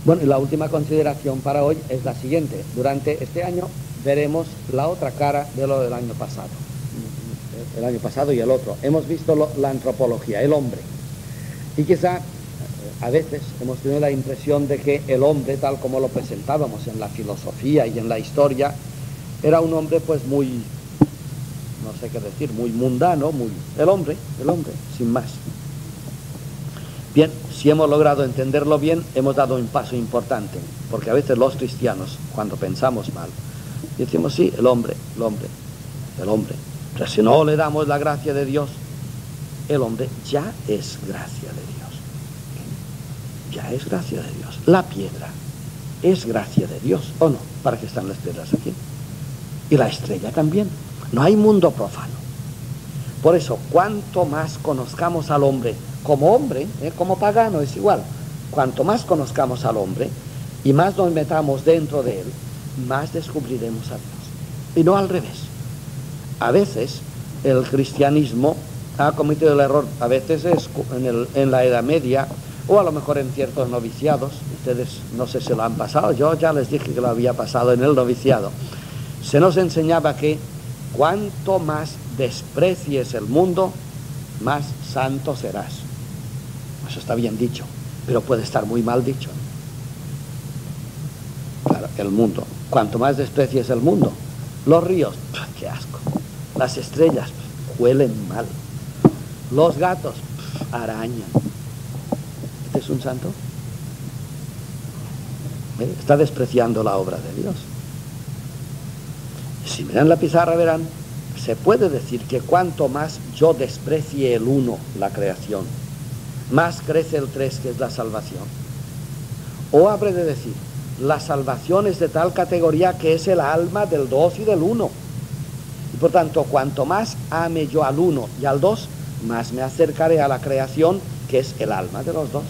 Bueno, y la última consideración para hoy es la siguiente. Durante este año veremos la otra cara de lo del año pasado. El año pasado y el otro. Hemos visto la antropología, el hombre. Y quizá a veces hemos tenido la impresión de que el hombre, tal como lo presentábamos en la filosofía y en la historia, era un hombre pues muy, no sé qué decir, muy mundano, el hombre, sin más. Bien, si hemos logrado entenderlo bien, hemos dado un paso importante, porque a veces los cristianos, cuando pensamos mal, decimos, sí, el hombre, pero si no le damos la gracia de Dios, el hombre ya es gracia de Dios, ya es gracia de Dios. La piedra es gracia de Dios, ¿o no? ¿Para qué están las piedras aquí? Y la estrella también. No hay mundo profano. Por eso, cuanto más conozcamos al hombre, como pagano es igual, cuanto más conozcamos al hombre y más nos metamos dentro de él, más descubriremos a Dios. Y no al revés. A veces el cristianismo ha cometido el error, a veces es en la Edad Media, o a lo mejor en ciertos noviciados, ustedes no sé si lo han pasado, yo ya les dije que lo había pasado en el noviciado. Se nos enseñaba que cuanto más desprecies el mundo, más santo serás. Eso está bien dicho, pero puede estar muy mal dicho. Claro, el mundo. Cuanto más desprecies el mundo, los ríos, qué asco. Las estrellas, huelen mal. Los gatos, arañan. ¿Este es un santo? Está despreciando la obra de Dios. Si miran la pizarra verán, se puede decir que cuanto más yo desprecie el uno, la creación, más crece el tres, que es la salvación. O habré de decir, la salvación es de tal categoría que es el alma del dos y del uno. Y por tanto, cuanto más ame yo al uno y al dos, más me acercaré a la creación, que es el alma de los dos.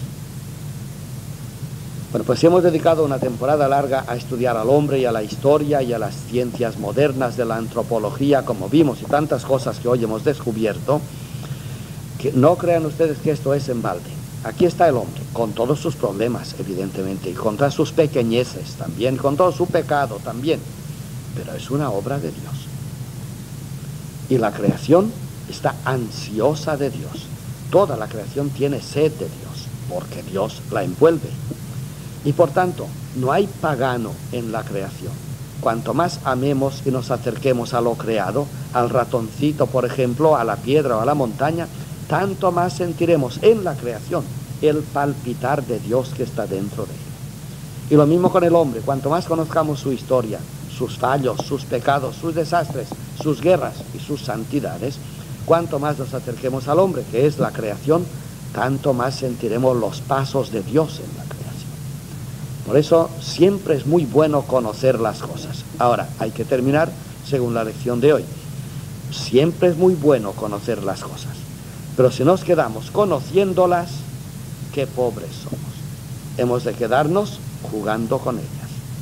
Bueno, pues hemos dedicado una temporada larga a estudiar al hombre y a la historia y a las ciencias modernas de la antropología, como vimos, y tantas cosas que hoy hemos descubierto, que no crean ustedes que esto es en balde. Aquí está el hombre, con todos sus problemas, evidentemente, y con todas sus pequeñeces también, con todo su pecado también, pero es una obra de Dios. Y la creación está ansiosa de Dios. Toda la creación tiene sed de Dios, porque Dios la envuelve. Y por tanto, no hay pagano en la creación. Cuanto más amemos y nos acerquemos a lo creado, al ratoncito, por ejemplo, a la piedra o a la montaña, tanto más sentiremos en la creación el palpitar de Dios que está dentro de él. Y lo mismo con el hombre. Cuanto más conozcamos su historia, sus fallos, sus pecados, sus desastres, sus guerras y sus santidades, cuanto más nos acerquemos al hombre, que es la creación, tanto más sentiremos los pasos de Dios en la creación. Por eso siempre es muy bueno conocer las cosas. Ahora, hay que terminar según la lección de hoy. Siempre es muy bueno conocer las cosas, pero si nos quedamos conociéndolas, qué pobres somos. Hemos de quedarnos jugando con ellas.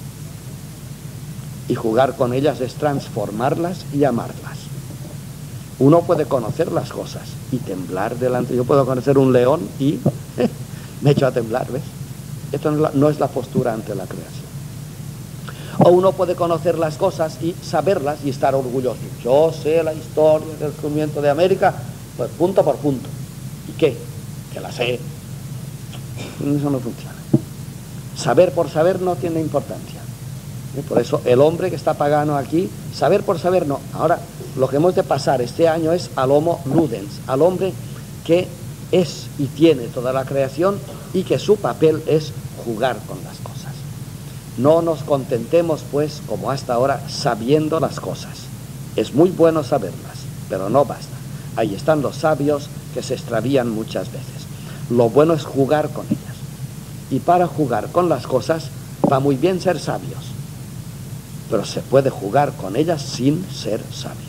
Y jugar con ellas es transformarlas y amarlas. Uno puede conocer las cosas y temblar delante. Yo puedo conocer un león y me echo a temblar, ¿ves? Esto no es la postura ante la creación. O uno puede conocer las cosas y saberlas y estar orgulloso. Yo sé la historia del descubrimiento de América, pues punto por punto. ¿Y qué? Que la sé. Eso no funciona. Saber por saber no tiene importancia. Por eso el hombre que está pagano aquí, saber por saber no. Ahora, lo que hemos de pasar este año es al homo ludens, al hombre que es y tiene toda la creación y que su papel es jugar con las cosas. No nos contentemos, pues, como hasta ahora, sabiendo las cosas. Es muy bueno saberlas, pero no basta. Ahí están los sabios que se extravían muchas veces. Lo bueno es jugar con ellas. Y para jugar con las cosas va muy bien ser sabios, pero se puede jugar con ellas sin ser sabios.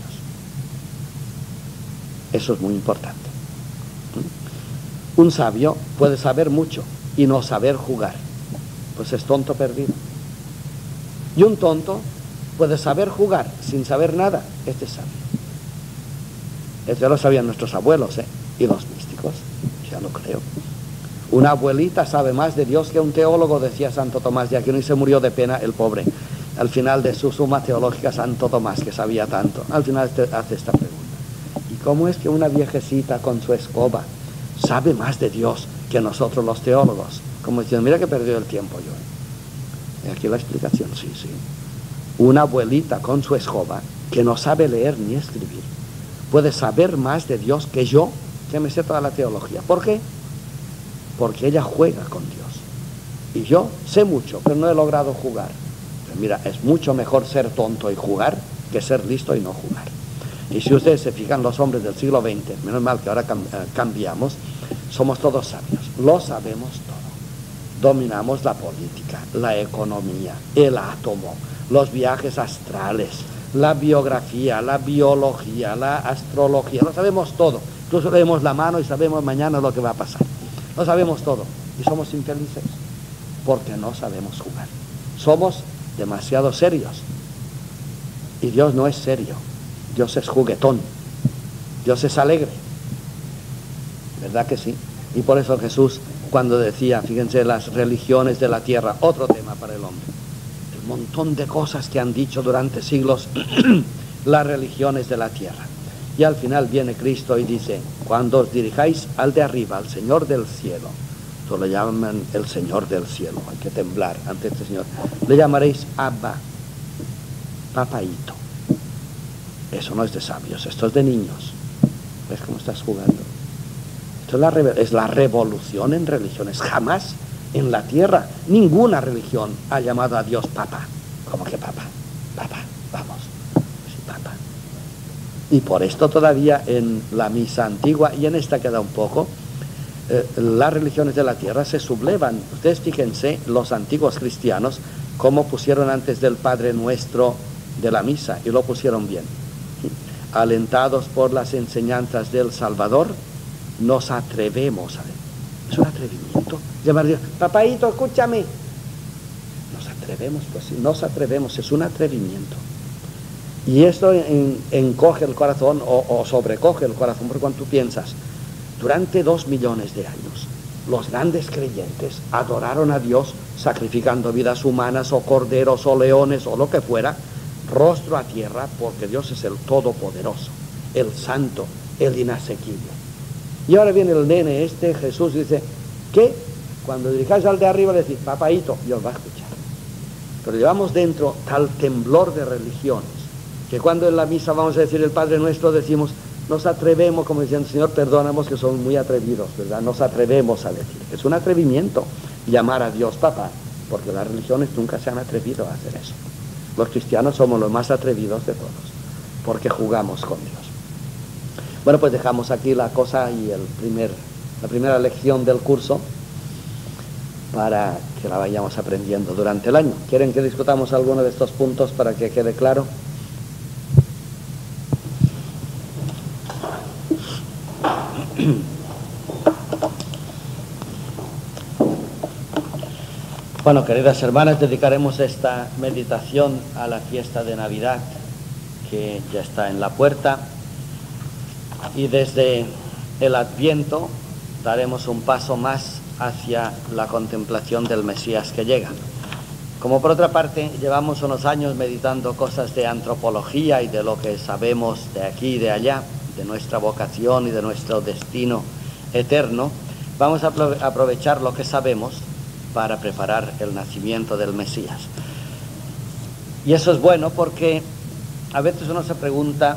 Eso es muy importante. Un sabio puede saber mucho y no saber jugar, pues es tonto perdido. Y un tonto puede saber jugar sin saber nada, este es sabio. Esto ya lo sabían nuestros abuelos, y los místicos, ya lo creo. Una abuelita sabe más de Dios que un teólogo, decía Santo Tomás de Aquino, y se murió de pena el pobre. Al final de su suma teológica, Santo Tomás, que sabía tanto, al final hace esta pregunta: ¿y cómo es que una viejecita con su escoba sabe más de Dios que nosotros los teólogos? Como diciendo, mira que perdió el tiempo yo. Y aquí la explicación, sí. Una abuelita con su escoba, que no sabe leer ni escribir, puede saber más de Dios que yo, que me sé toda la teología. ¿Por qué? Porque ella juega con Dios. Y yo sé mucho, pero no he logrado jugar. Pero mira, es mucho mejor ser tonto y jugar que ser listo y no jugar. Y si ustedes se fijan, los hombres del siglo XX, menos mal que ahora cambiamos, somos todos sabios, lo sabemos todo. Dominamos la política, la economía, el átomo, los viajes astrales, la biografía, la biología, la astrología, lo sabemos todo. Incluso leemos la mano y sabemos mañana lo que va a pasar. Lo sabemos todo y somos infelices porque no sabemos jugar. Somos demasiado serios y Dios no es serio. Dios es juguetón, Dios es alegre, ¿verdad que sí? Y por eso Jesús, cuando decía, fíjense, las religiones de la tierra, otro tema para el hombre, el montón de cosas que han dicho durante siglos las religiones de la tierra, y al final viene Cristo y dice, cuando os dirijáis al de arriba, al Señor del cielo, esto lo llaman el Señor del cielo, hay que temblar ante este Señor, le llamaréis Abba, papaíto. Eso no es de sabios, esto es de niños. ¿Ves cómo estás jugando? Esto es la revolución en religiones. Jamás en la tierra ninguna religión ha llamado a Dios Papa. ¿Cómo que Papa? Papa, vamos. Sí, Papa. Y por esto todavía en la misa antigua, y en esta queda un poco, las religiones de la tierra se sublevan. Ustedes fíjense, los antiguos cristianos, cómo pusieron antes del Padre Nuestro de la misa, y lo pusieron bien. Alentados por las enseñanzas del Salvador, nos atrevemos a ver. Es un atrevimiento. Llamar a Dios, papaíto, escúchame. Nos atrevemos, pues sí, nos atrevemos, es un atrevimiento. Y esto encoge el corazón o sobrecoge el corazón, porque cuando tú piensas, durante 2 millones de años, los grandes creyentes adoraron a Dios sacrificando vidas humanas o corderos o leones o lo que fuera, rostro a tierra, porque Dios es el todopoderoso, el santo, el inasequible. Y ahora viene el nene Jesús, dice que cuando dirijáis al de arriba le decís, papaíto, y os va a escuchar. Pero llevamos dentro tal temblor de religiones, que cuando en la misa vamos a decir el Padre Nuestro, decimos, nos atrevemos, como diciendo, Señor, perdónanos que somos muy atrevidos, ¿verdad? Nos atrevemos a decir. Es un atrevimiento llamar a Dios papá, porque las religiones nunca se han atrevido a hacer eso. Los cristianos somos los más atrevidos de todos, porque jugamos con Dios. Bueno, pues dejamos aquí la cosa y la primera lección del curso para que la vayamos aprendiendo durante el año. ¿Quieren que discutamos alguno de estos puntos para que quede claro? Bueno, queridas hermanas, dedicaremos esta meditación a la fiesta de Navidad, que ya está en la puerta, y desde el Adviento daremos un paso más hacia la contemplación del Mesías que llega. Como por otra parte, llevamos unos años meditando cosas de antropología y de lo que sabemos de aquí y de allá, de nuestra vocación y de nuestro destino eterno, vamos a aprovechar lo que sabemos para preparar el nacimiento del Mesías. Y eso es bueno porque a veces uno se pregunta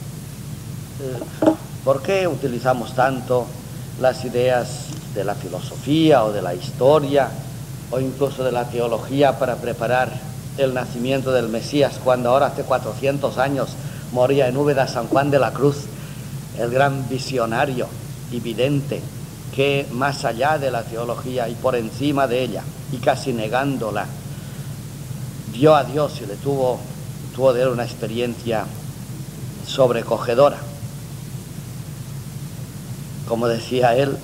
¿por qué utilizamos tanto las ideas de la filosofía o de la historia o incluso de la teología para preparar el nacimiento del Mesías, cuando ahora hace 400 años moría en Úbeda San Juan de la Cruz, el gran visionario y vidente, que más allá de la teología y por encima de ella, y casi negándola, vio a Dios y tuvo de él una experiencia sobrecogedora? Como decía él,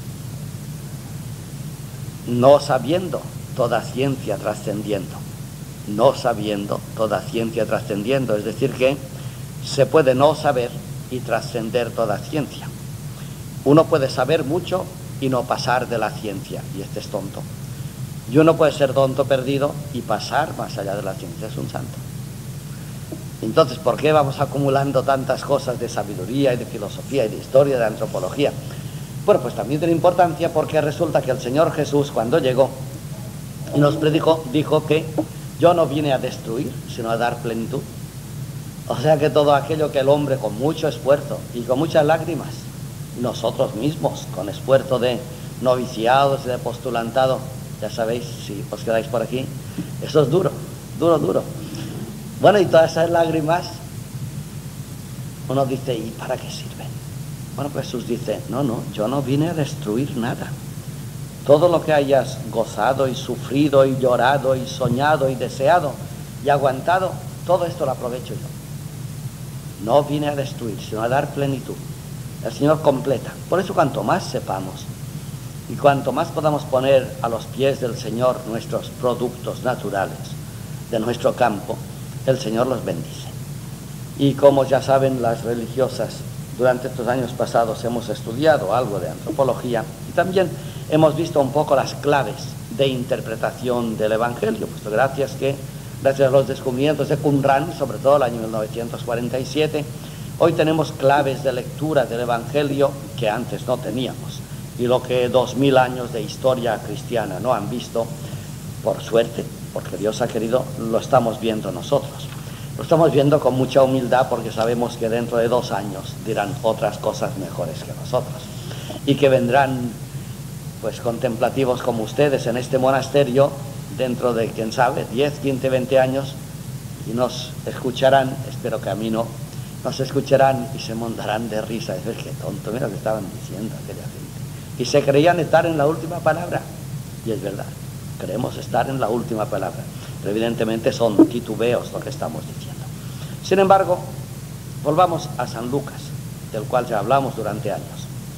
no sabiendo toda ciencia trascendiendo, no sabiendo toda ciencia trascendiendo, es decir que se puede no saber y trascender toda ciencia. Uno puede saber mucho y no pasar de la ciencia, y este es tonto. Y uno puede ser tonto perdido y pasar más allá de la ciencia, es un santo. Entonces, ¿por qué vamos acumulando tantas cosas de sabiduría y de filosofía y de historia, de antropología? Bueno, pues también tiene importancia porque resulta que el Señor Jesús, cuando llegó y nos predicó, dijo que yo no vine a destruir, sino a dar plenitud. O sea que todo aquello que el hombre con mucho esfuerzo y con muchas lágrimas, nosotros mismos con esfuerzo de noviciados y de postulantado, ya sabéis, si os quedáis por aquí, eso es duro, duro, duro. Bueno, y todas esas lágrimas, uno dice, ¿y para qué sirven? Bueno, pues Jesús dice, no, yo no vine a destruir nada. Todo lo que hayas gozado y sufrido y llorado y soñado y deseado y aguantado, todo esto lo aprovecho yo. No vine a destruir, sino a dar plenitud. El Señor completa. Por eso cuanto más sepamos y cuanto más podamos poner a los pies del Señor nuestros productos naturales de nuestro campo, el Señor los bendice. Y como ya saben las religiosas, durante estos años pasados hemos estudiado algo de antropología y también hemos visto un poco las claves de interpretación del Evangelio, pues gracias a los descubrimientos de Qumran, sobre todo el año 1947, hoy tenemos claves de lectura del Evangelio que antes no teníamos, y lo que 2000 años de historia cristiana no han visto, por suerte, porque Dios ha querido, lo estamos viendo nosotros. Lo estamos viendo con mucha humildad porque sabemos que dentro de 2 años dirán otras cosas mejores que nosotros y que vendrán pues contemplativos como ustedes en este monasterio dentro de, quién sabe, 10, 15, 20 años y nos escucharán, espero que a mí no, nos escucharán y se montarán de risa. Es que tonto, mira lo que estaban diciendo aquella gente. Y se creían estar en la última palabra. Y es verdad, creemos estar en la última palabra. Pero evidentemente son titubeos lo que estamos diciendo. Sin embargo, volvamos a San Lucas, del cual ya hablamos durante años.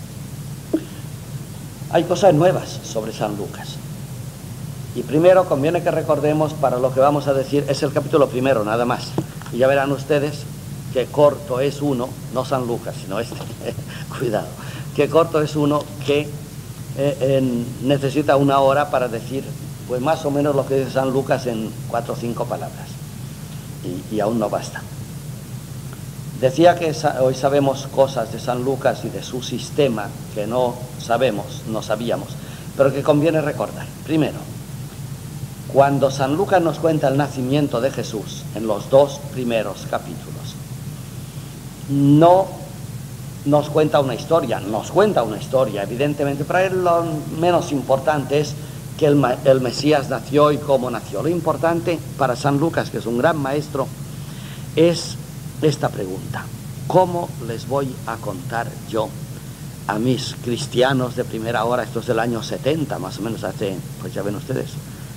Hay cosas nuevas sobre San Lucas. Y primero conviene que recordemos, para lo que vamos a decir, es el capítulo primero, nada más. Y ya verán ustedes que corto es uno, no San Lucas, sino este, cuidado, que corto es uno que necesita 1 hora para decir, pues más o menos lo que dice San Lucas en 4 o 5 palabras. Y aún no basta. Decía que hoy sabemos cosas de San Lucas y de su sistema que no sabíamos, pero que conviene recordar. Primero, cuando San Lucas nos cuenta el nacimiento de Jesús en los 2 primeros capítulos, no nos cuenta una historia, evidentemente. Para él lo menos importante es que el Mesías nació y cómo nació. Lo importante para San Lucas, que es un gran maestro, es esta pregunta: ¿cómo les voy a contar yo a mis cristianos de primera hora? Esto es del año 70, más o menos hace, pues ya ven ustedes,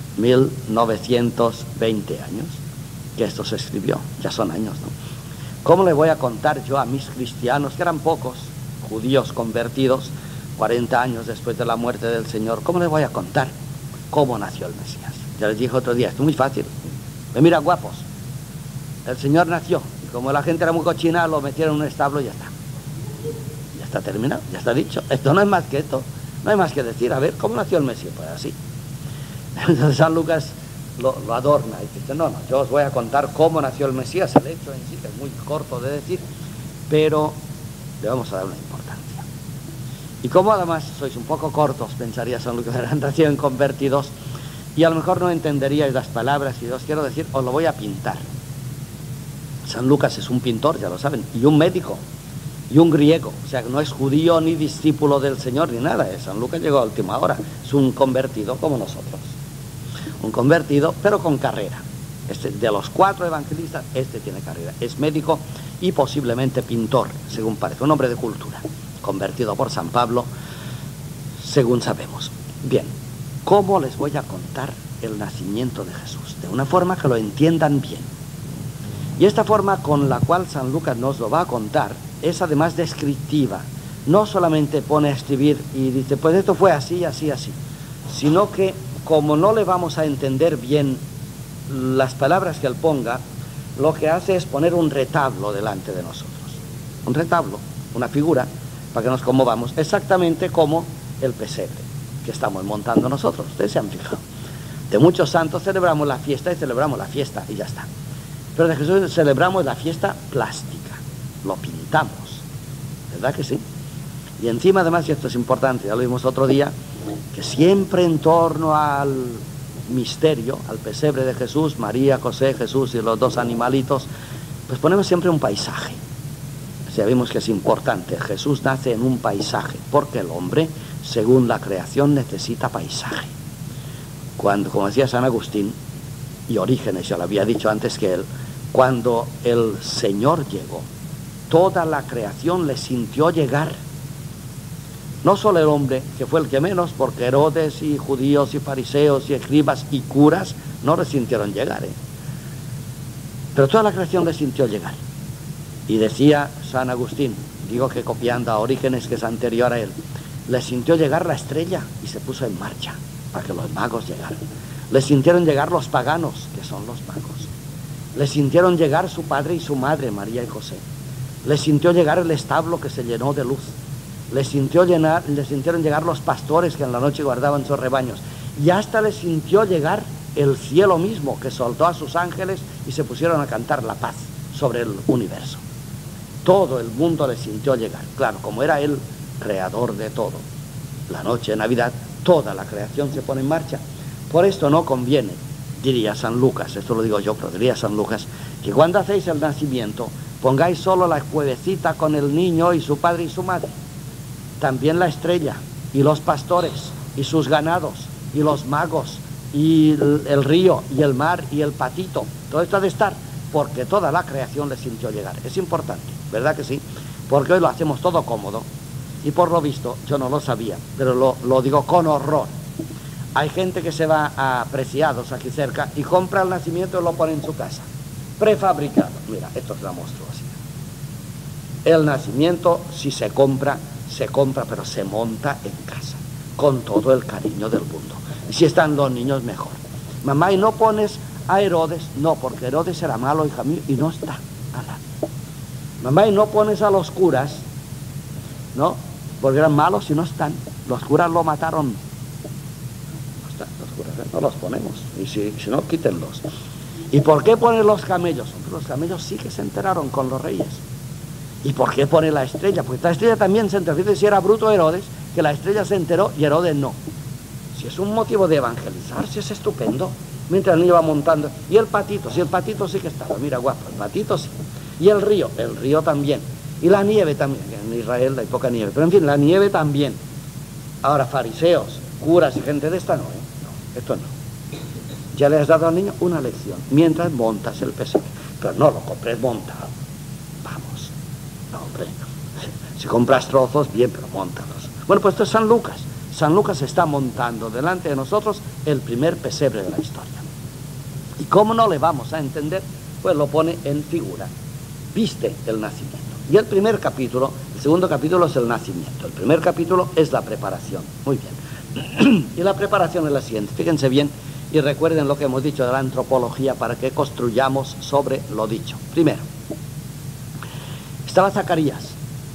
1920 años que esto se escribió, ya son años, ¿no? ¿Cómo le voy a contar yo a mis cristianos, que eran pocos, judíos convertidos, 40 años después de la muerte del Señor, cómo les voy a contar cómo nació el Mesías? Ya les dije otro día, esto es muy fácil. Mira, guapos, el Señor nació, y como la gente era muy cochina, lo metieron en un establo y ya está. Ya está terminado, ya está dicho. Esto no es más que esto, no hay más que decir. A ver, ¿cómo nació el Mesías? Pues así. Entonces San Lucas lo adorna y dice, no, yo os voy a contar cómo nació el Mesías, el hecho en sí, que es muy corto de decir, pero le vamos a dar una importancia. Y como además sois un poco cortos, pensaría San Lucas, eran recién convertidos, y a lo mejor no entenderíais las palabras, y os quiero decir, os lo voy a pintar. San Lucas es un pintor, ya lo saben, y un médico, y un griego, o sea, no es judío ni discípulo del Señor ni nada. San Lucas llegó a última hora, es un convertido como nosotros. Un convertido, pero con carrera. De los 4 evangelistas, este tiene carrera. Es médico y posiblemente pintor, según parece. Un hombre de cultura, convertido por San Pablo, según sabemos. Bien, ¿cómo les voy a contar el nacimiento de Jesús? De una forma que lo entiendan bien. Y esta forma con la cual San Lucas nos lo va a contar es además descriptiva. No solamente pone a escribir y dice, pues esto fue así, así, así, sino que como no le vamos a entender bien las palabras que él ponga, lo que hace es poner un retablo delante de nosotros. Un retablo, una figura, para que nos conmovamos, exactamente como el pesebre que estamos montando nosotros. Ustedes se han fijado. De muchos santos celebramos la fiesta y ya está. Pero de Jesús celebramos la fiesta plástica, lo pintamos, ¿verdad que sí? Y encima además, y esto es importante, ya lo vimos otro día, que siempre en torno al misterio, al pesebre de Jesús, María, José, Jesús y los dos animalitos, pues ponemos siempre un paisaje. Ya vimos que es importante, Jesús nace en un paisaje, porque el hombre, según la creación, necesita paisaje. Cuando, como decía San Agustín, y Orígenes, ya lo había dicho antes que él, cuando el Señor llegó, toda la creación le sintió llegar. No solo el hombre, que fue el que menos, porque Herodes y judíos y fariseos y escribas y curas no le sintieron llegar, pero toda la creación le sintió llegar. Y decía San Agustín, digo que copiando a Orígenes, que es anterior a él, le sintió llegar la estrella y se puso en marcha para que los magos llegaran. Le sintieron llegar los paganos, que son los magos. Le sintieron llegar su padre y su madre, María y José. Le sintió llegar el establo que se llenó de luz. Le sintieron llegar los pastores que en la noche guardaban sus rebaños. Y hasta le sintió llegar el cielo mismo, que soltó a sus ángeles y se pusieron a cantar la paz sobre el universo. Todo el mundo le sintió llegar. Claro, como era el creador de todo. La noche de Navidad, toda la creación se pone en marcha. Por esto no conviene, diría San Lucas, esto lo digo yo, pero diría San Lucas, que cuando hacéis el nacimiento, pongáis solo la cuevecita con el niño y su padre y su madre. También la estrella, y los pastores, y sus ganados, y los magos, y el río, y el mar, y el patito. Todo esto ha de estar, porque toda la creación le sintió llegar. Es importante, ¿verdad que sí? Porque hoy lo hacemos todo cómodo, y por lo visto, yo no lo sabía, pero lo digo con horror. Hay gente que se va a Preciados, aquí cerca, y compra el nacimiento y lo pone en su casa, prefabricado. Mira, esto es la monstruosidad. El nacimiento, si se compra, pero se monta en casa, con todo el cariño del mundo. Y si están los niños, mejor. Mamá, ¿y no pones a Herodes? No, porque Herodes era malo, hija mía, y no está. Ala. Mamá, ¿y no pones a los curas? No, porque eran malos y no están. Los curas lo mataron. No están los curas, no los ponemos. Y si no, quítenlos. ¿Y por qué ponen los camellos? Los camellos sí que se enteraron con los reyes. ¿Y por qué pone la estrella? Pues la estrella también se enteró. Fíjate si era bruto Herodes, que la estrella se enteró y Herodes no. Si es un motivo de evangelizar, si es estupendo. Mientras el niño va montando. Y el patito, si el patito sí que estaba, mira guapo, el patito sí. Y el río también. Y la nieve también. En Israel hay poca nieve, pero en fin, la nieve también. Ahora, fariseos, curas y gente de esta no, no, esto no. Ya le has dado al niño una lección, mientras montas el pesebre. Pero no lo compres montado. Vamos. No, hombre. Si compras trozos, bien, pero móntalos. Bueno, pues esto es San Lucas. San Lucas está montando delante de nosotros el primer pesebre de la historia. ¿Y cómo no le vamos a entender? Pues lo pone en figura. Viste el nacimiento. Y el primer capítulo, el segundo capítulo es el nacimiento. El primer capítulo es la preparación. Muy bien. Y la preparación es la siguiente. Fíjense bien y recuerden lo que hemos dicho de la antropología para que construyamos sobre lo dicho. Primero, estaba Zacarías,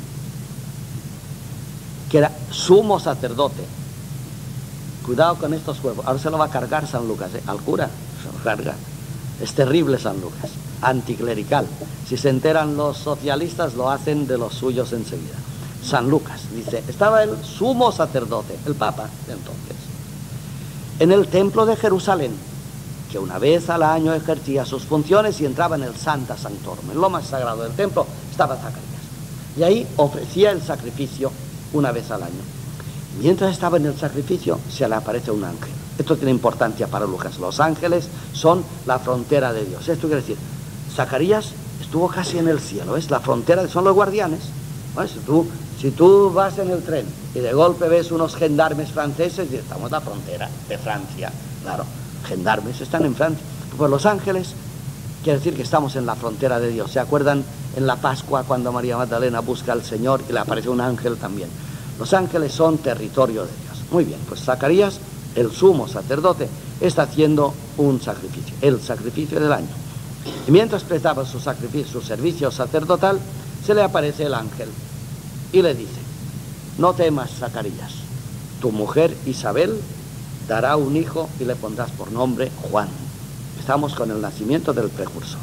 que era sumo sacerdote. Cuidado con estos juegos. Ahora se lo va a cargar San Lucas, al cura se lo carga. Es terrible San Lucas, anticlerical. Si se enteran los socialistas, lo hacen de los suyos enseguida. San Lucas dice, estaba el sumo sacerdote, el papa de entonces, en el templo de Jerusalén, que una vez al año ejercía sus funciones y entraba en el Sancta Sanctorum, en lo más sagrado del templo, estaba Zacarías. Y ahí ofrecía el sacrificio una vez al año. Mientras estaba en el sacrificio, se le aparece un ángel. Esto tiene importancia para Lucas. Los ángeles son la frontera de Dios. Esto quiere decir, Zacarías estuvo casi en el cielo, es la frontera, son los guardianes. Bueno, si tú vas en el tren y de golpe ves unos gendarmes franceses, y estamos en la frontera de Francia, claro, gendarmes están en Francia. Pues los ángeles, quiere decir que estamos en la frontera de Dios. ¿Se acuerdan en la Pascua cuando María Magdalena busca al Señor y le aparece un ángel también? Los ángeles son territorio de Dios. Muy bien, pues Zacarías, el sumo sacerdote, está haciendo un sacrificio, el sacrificio del año. Y mientras prestaba su sacrificio, su servicio sacerdotal, se le aparece el ángel y le dice, no temas, Zacarías, tu mujer Isabel dará un hijo y le pondrás por nombre Juan. Estamos con el nacimiento del precursor.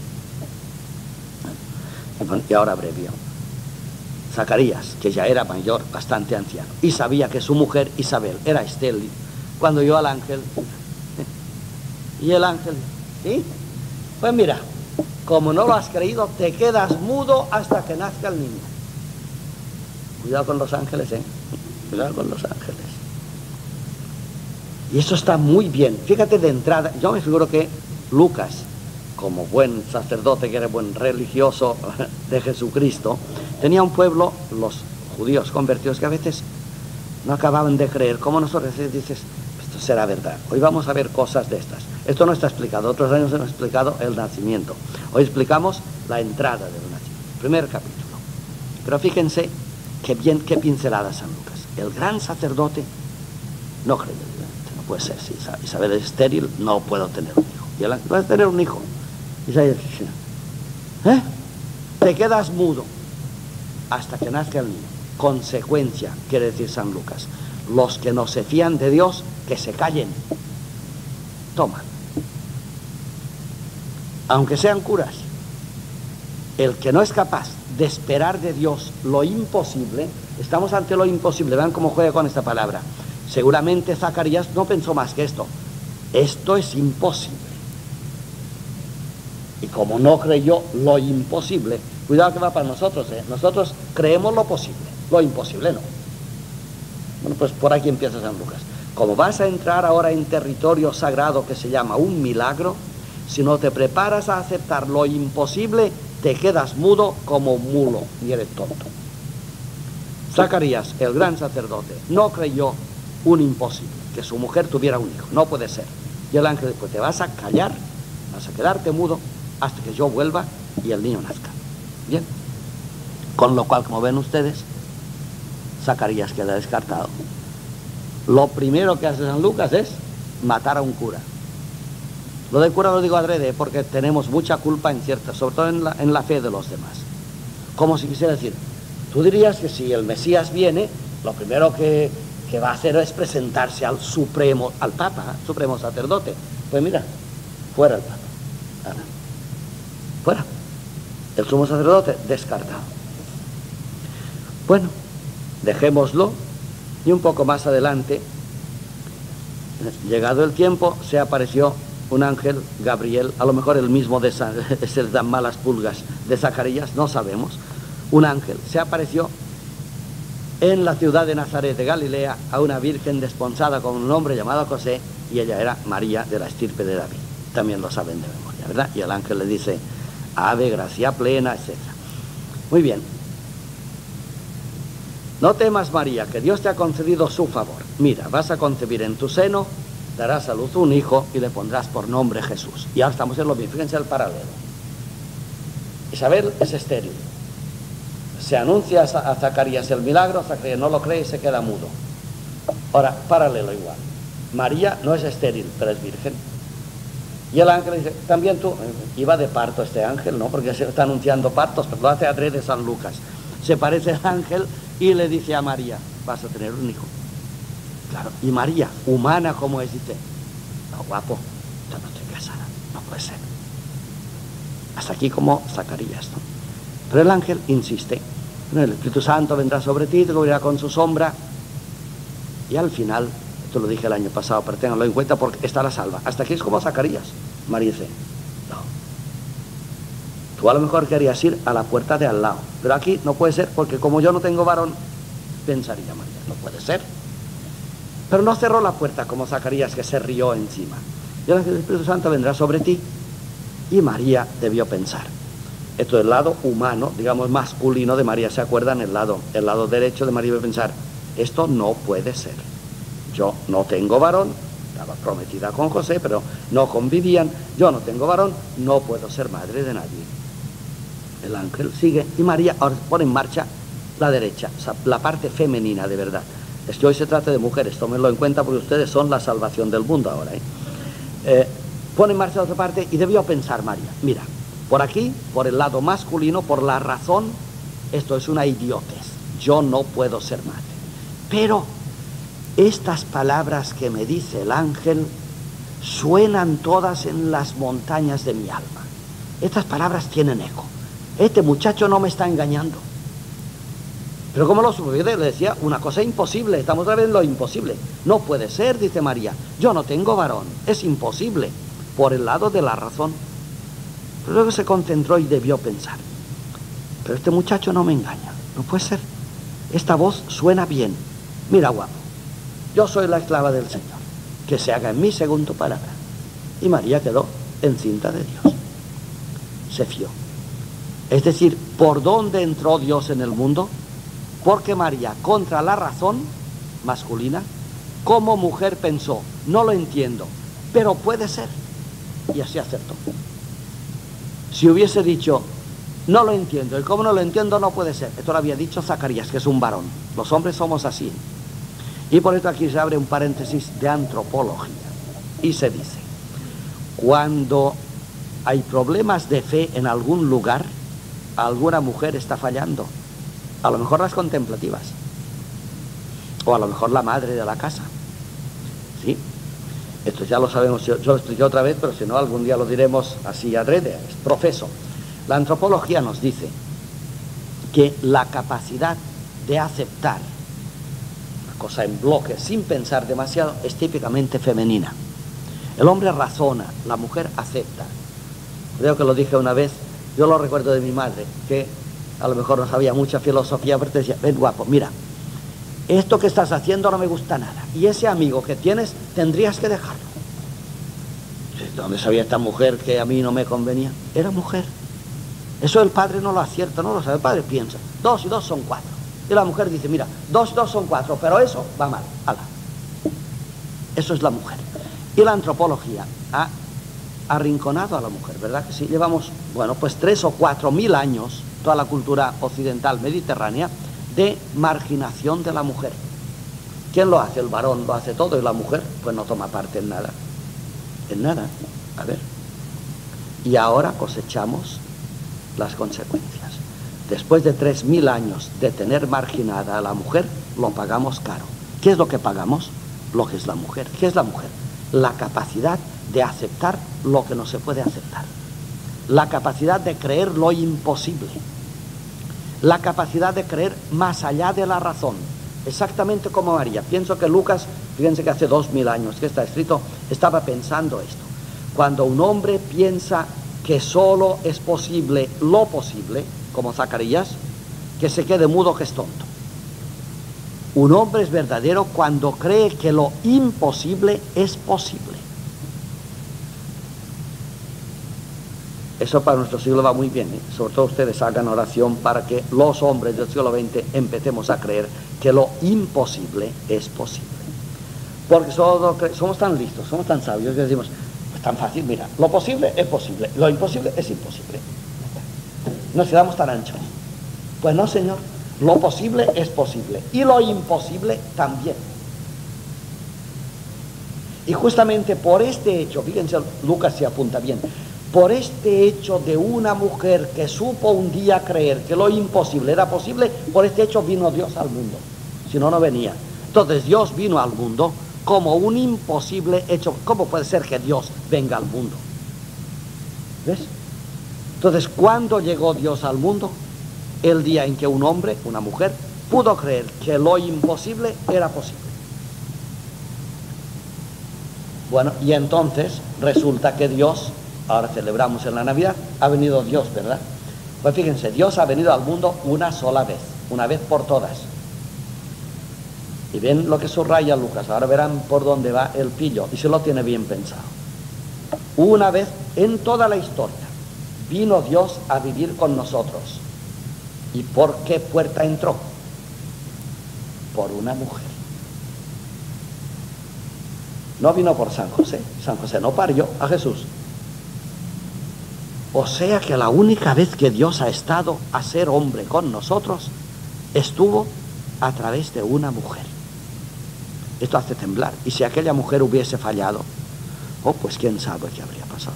Y ahora abrevio. Zacarías, que ya era mayor, bastante anciano, y sabía que su mujer Isabel era estéril, cuando oyó al ángel. Y el ángel, ¿sí? Pues mira, como no lo has creído, te quedas mudo hasta que nazca el niño. Cuidado con los ángeles, cuidado con los ángeles. Y eso está muy bien. Fíjate de entrada, yo me figuro que Lucas, como buen sacerdote, que era buen religioso de Jesucristo, tenía un pueblo, los judíos convertidos, que a veces no acababan de creer. Como nosotros dices, esto será verdad. Hoy vamos a ver cosas de estas. Esto no está explicado. Otros años hemos explicado el nacimiento. Hoy explicamos la entrada del nacimiento. Primer capítulo. Pero fíjense qué bien, qué pincelada San Lucas. El gran sacerdote no creyó. No puede ser. Si Isabel es estéril, no puedo tener un hijo. Y él va a tener un hijo. Isaías dice, te quedas mudo hasta que nazca el niño. Consecuencia, quiere decir San Lucas. Los que no se fían de Dios, que se callen. Toma. Aunque sean curas, el que no es capaz de esperar de Dios lo imposible, estamos ante lo imposible. Vean cómo juega con esta palabra. Seguramente Zacarías no pensó más que esto. Esto es imposible. Y como no creyó lo imposible, cuidado que va para nosotros, nosotros creemos lo posible, lo imposible no. Bueno, pues por aquí empieza San Lucas. Como vas a entrar ahora en territorio sagrado que se llama un milagro, si no te preparas a aceptar lo imposible, te quedas mudo como un mulo y eres tonto. Zacarías, el gran sacerdote, no creyó un imposible, que su mujer tuviera un hijo, no puede ser. Y el ángel dijo, te vas a callar, vas a quedarte mudo hasta que yo vuelva y el niño nazca. Bien. Con lo cual, como ven ustedes, Zacarías queda descartado. Lo primero que hace San Lucas es matar a un cura. Lo del cura lo digo adrede porque tenemos mucha culpa en cierta, sobre todo en la fe de los demás. Como si quisiera decir, tú dirías que si el Mesías viene, lo primero que va a hacer es presentarse al supremo, al Papa, supremo sacerdote. Pues mira, fuera el Papa. Ahora, fuera. El sumo sacerdote descartado. Bueno, dejémoslo y un poco más adelante, llegado el tiempo, se apareció un ángel, Gabriel, a lo mejor el mismo de se les dan malas pulgas de Zacarías, no sabemos. Un ángel se apareció en la ciudad de Nazaret de Galilea a una virgen desposada con un hombre llamado José, y ella era María de la estirpe de David. También lo saben de memoria, ¿verdad? Y el ángel le dice, ave, gracia plena, etc. Muy bien. No temas, María, que Dios te ha concedido su favor. Mira, vas a concebir en tu seno, darás a luz un hijo y le pondrás por nombre Jesús. Y ahora estamos en lo mismo, fíjense el paralelo. Isabel es estéril. Se anuncia a Zacarías el milagro, Zacarías no lo cree y se queda mudo. Ahora, paralelo igual. María no es estéril, pero es virgen. Y el ángel dice, también tú, iba de parto este ángel, ¿no? Porque se está anunciando partos, pero lo hace adrede San Lucas. Se parece el ángel y le dice a María, vas a tener un hijo. Claro, y María, humana como es, dice, no, guapo, yo no estoy casada, no puede ser. Hasta aquí como Zacarías, ¿no? Pero el ángel insiste, el Espíritu Santo vendrá sobre ti, te cubrirá con su sombra, y al final, esto lo dije el año pasado, pero ténganlo en cuenta porque estará salva. Hasta aquí es como Zacarías. María dice, no, tú a lo mejor querías ir a la puerta de al lado, pero aquí no puede ser porque como yo no tengo varón, pensaría María, no puede ser. Pero no cerró la puerta como Zacarías, que se rió encima. Y el ángel del Espíritu Santo vendrá sobre ti, y María debió pensar. Esto es el lado humano, digamos masculino de María. ¿Se acuerdan? El lado derecho de María debe pensar, esto no puede ser. Yo no tengo varón, estaba prometida con José, pero no convivían. Yo no tengo varón, no puedo ser madre de nadie. El ángel sigue y María ahora pone en marcha la derecha, o sea, la parte femenina de verdad. Es que hoy se trata de mujeres, tómenlo en cuenta porque ustedes son la salvación del mundo ahora. Pone en marcha la otra parte y debió pensar María, mira, por aquí, por el lado masculino, por la razón, esto es una idiotez. Yo no puedo ser madre. Pero estas palabras que me dice el ángel suenan todas en las montañas de mi alma. Estas palabras tienen eco. Este muchacho no me está engañando. Pero ¿cómo lo supo? Yo le decía una cosa imposible, estamos otra vez en lo imposible. No puede ser, dice María, yo no tengo varón, es imposible, por el lado de la razón. Pero luego se concentró y debió pensar, pero este muchacho no me engaña, no puede ser. Esta voz suena bien. Mira, guapo, yo soy la esclava del Señor, que se haga en mí según tu palabra. Y María quedó encinta de Dios. Se fió. Es decir, ¿por dónde entró Dios en el mundo? Porque María, contra la razón masculina, como mujer pensó, no lo entiendo, pero puede ser. Y así acertó. Si hubiese dicho, no lo entiendo, y como no lo entiendo, no puede ser. Esto lo había dicho Zacarías, que es un varón. Los hombres somos así. Y por esto aquí se abre un paréntesis de antropología. Y se dice, cuando hay problemas de fe en algún lugar, alguna mujer está fallando. A lo mejor las contemplativas, o a lo mejor la madre de la casa. ¿Sí? Esto ya lo sabemos, yo lo expliqué otra vez, pero si no, algún día lo diremos así adrede, es profeso. La antropología nos dice que la capacidad de aceptar una cosa en bloque, sin pensar demasiado, es típicamente femenina. El hombre razona, la mujer acepta. Creo que lo dije una vez, yo lo recuerdo de mi madre, que a lo mejor no sabía mucha filosofía, pero te decía, ven guapo, mira, esto que estás haciendo no me gusta nada, y ese amigo que tienes tendrías que dejarlo. ¿Dónde sabía esta mujer que a mí no me convenía? Era mujer. Eso el padre no lo acierta, no lo sabe. El padre piensa, 2 y 2 son 4. Y la mujer dice, mira, 2 y 2 son 4, pero eso va mal. Ala. Eso es la mujer. Y la antropología ha arrinconado a la mujer, ¿verdad que sí? Llevamos, bueno, pues 3 o 4 mil años, toda la cultura occidental mediterránea, de marginación de la mujer. ¿Quién lo hace? El varón lo hace todo y la mujer pues no toma parte en nada. En nada. A ver. Y ahora cosechamos las consecuencias. Después de 3000 años de tener marginada a la mujer, lo pagamos caro. ¿Qué es lo que pagamos? Lo que es la mujer. ¿Qué es la mujer? La capacidad de aceptar lo que no se puede aceptar. La capacidad de creer lo imposible. La capacidad de creer más allá de la razón. Exactamente como María. Pienso que Lucas, fíjense que hace 2000 años que está escrito, estaba pensando esto. Cuando un hombre piensa que solo es posible lo posible, como Zacarías, que se quede mudo, que es tonto. Un hombre es verdadero cuando cree que lo imposible es posible. Eso para nuestro siglo va muy bien, ¿eh? Sobre todo ustedes hagan oración para que los hombres del siglo XX empecemos a creer que lo imposible es posible. Porque somos tan listos, somos tan sabios que decimos, pues tan fácil, mira, lo posible es posible, lo imposible es imposible. Nos quedamos tan anchos. Pues no, señor, lo posible es posible y lo imposible también. Y justamente por este hecho, fíjense, Lucas se apunta bien, por este hecho de una mujer que supo un día creer que lo imposible era posible, por este hecho vino Dios al mundo. Si no, no venía. Entonces Dios vino al mundo como un imposible hecho. ¿Cómo puede ser que Dios venga al mundo? ¿Ves? Entonces, ¿cuándo llegó Dios al mundo? El día en que un hombre, una mujer, pudo creer que lo imposible era posible. Bueno, y entonces resulta que Dios, ahora celebramos en la Navidad, ha venido Dios, ¿verdad? Pues fíjense, Dios ha venido al mundo una sola vez, una vez por todas. Y ven lo que subraya Lucas, ahora verán por dónde va el pillo, y se lo tiene bien pensado. Una vez en toda la historia vino Dios a vivir con nosotros. ¿Y por qué puerta entró? Por una mujer. No vino por San José no parió a Jesús. O sea que la única vez que Dios ha estado a ser hombre con nosotros estuvo a través de una mujer. Esto hace temblar. Y si aquella mujer hubiese fallado, pues quién sabe qué habría pasado.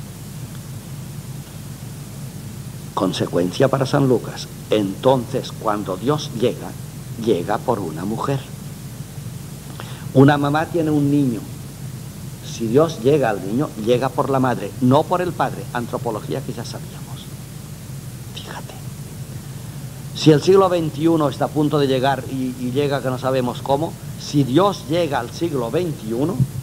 Consecuencia para San Lucas. Entonces, cuando Dios llega por una mujer. Una mamá tiene un niño. Si Dios llega al niño, llega por la madre, no por el padre. Antropología que ya sabíamos. Fíjate. Si el siglo XXI está a punto de llegar y llega que no sabemos cómo, si Dios llega al siglo XXI,